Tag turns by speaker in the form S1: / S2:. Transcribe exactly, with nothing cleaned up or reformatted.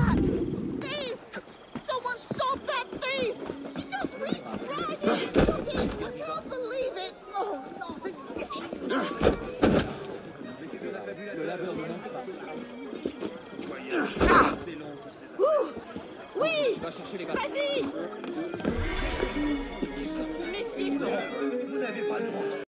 S1: that? Thief! Someone stop that thief! He just reached right in! I can't believe it! Oh, not again! Ah! Ouh! Oui! Vas-y! Méfiez-vous!
S2: Vous n'avez pas le droit.